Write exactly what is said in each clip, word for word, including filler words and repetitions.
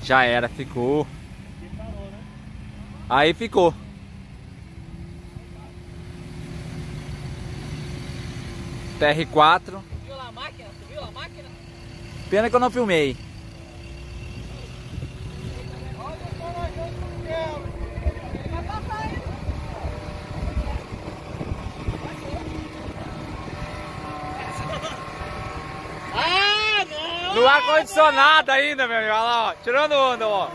Já era, ficou. Aí ficou. T R quatro. Viu lá a máquina? Tu viu a máquina? Pena que eu não filmei. Ah, não! No ar-condicionado ainda, meu amigo. Olha lá, ó. Tirando onda, ó.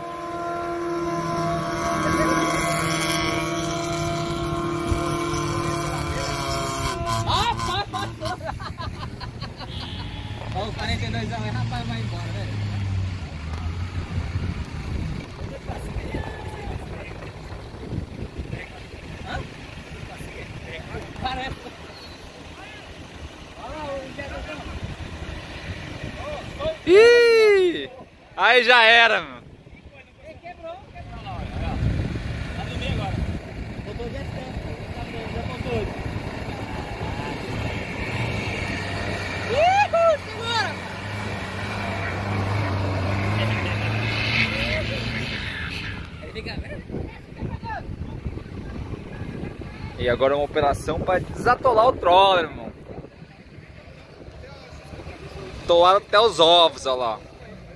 Ah, pá, passou! Ó, o quarenta e dois anos, rapaz, vai embora, velho. Hã? Parece. Olha lá o injetador. Ih! Aí já era, mano. Quebrou, quebrou lá, olha. Tá no meio agora. Botou descendo. Já botou dois. Uhul, segura! Ele fica vendo? E agora uma operação para desatolar o troller, irmão. Atolaram até os ovos, olha lá.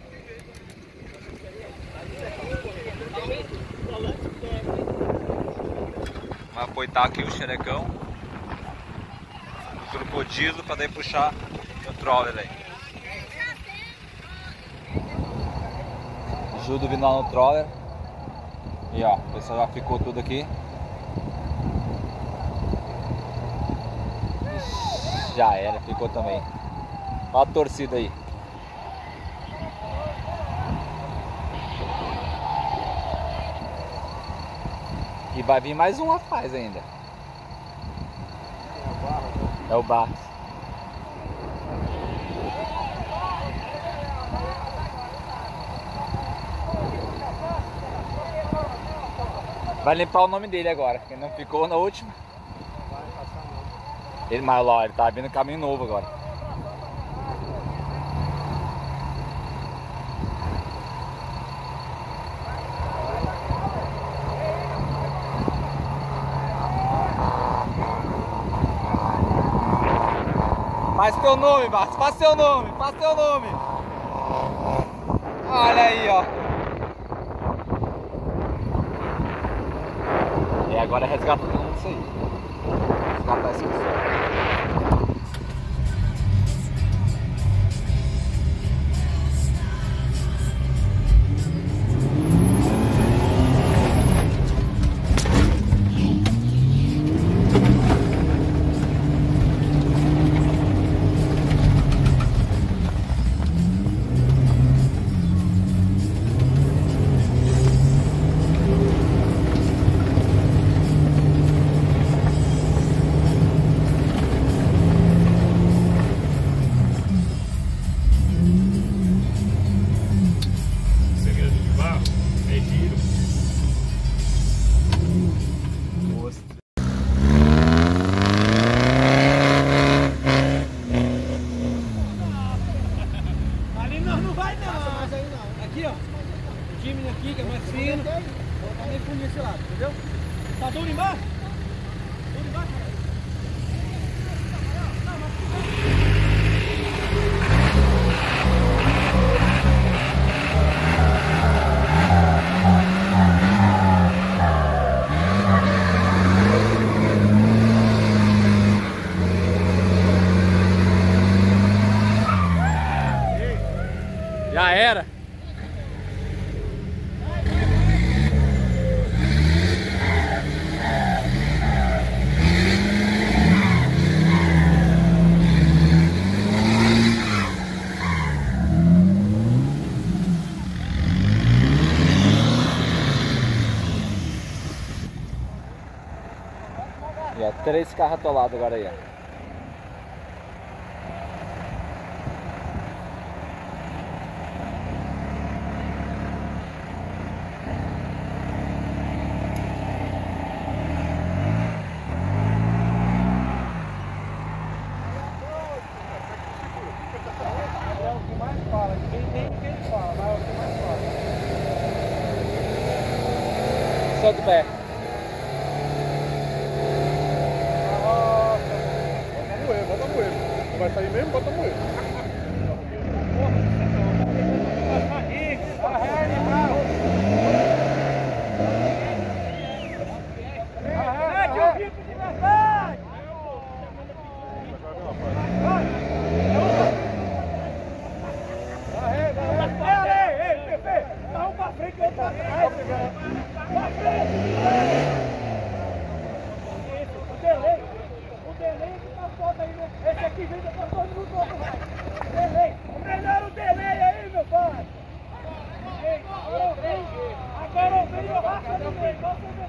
Vai apoiar aqui o xerecão, o crocodilo, para daí puxar o troller aí. Ajuda vindo lá no troller. E ó, o pessoal já ficou tudo aqui. Ixi, já era, ficou também. Olha a torcida aí. E vai vir mais um rapaz ainda. É o Barros. Vai limpar o nome dele agora, que não ficou na última. Ele, mas lá, ele tá vindo caminho novo agora. Faz teu nome, Barros, faz teu nome, faz teu nome. Olha aí, ó. E agora é resgatar tudo isso aí. Resgatar esse pessoal. Aqui que é mais fino, tá nem fundo nesse lado, entendeu? Tá duro embaixo? Duro embaixo, cara. Já era. E ó, três carros atolados agora aí, ó. É o que mais fala, ninguém tem o que ele fala, mas é o que mais fala. solta o pé. Bota moer, bota moer. Vai sair mesmo? Bota moer. Esse aqui vem da todo mundo todo mais. Delay. Melhor o delay aí, meu pai. Agora vem. Agora vem o racha do meio. Você vê.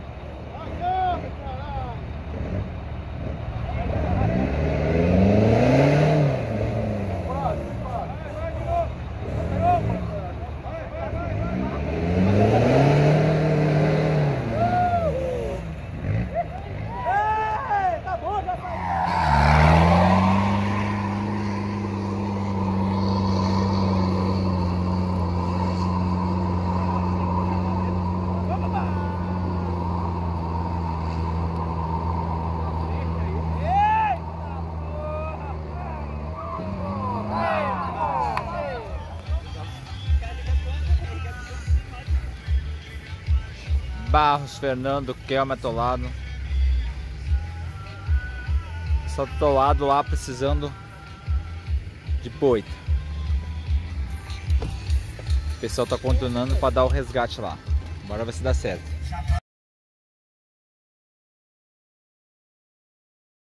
Barros, Fernando, Kelma atolado. Só atolado lá precisando de boita. O pessoal tá contornando para dar o resgate lá. Agora vai se dar certo.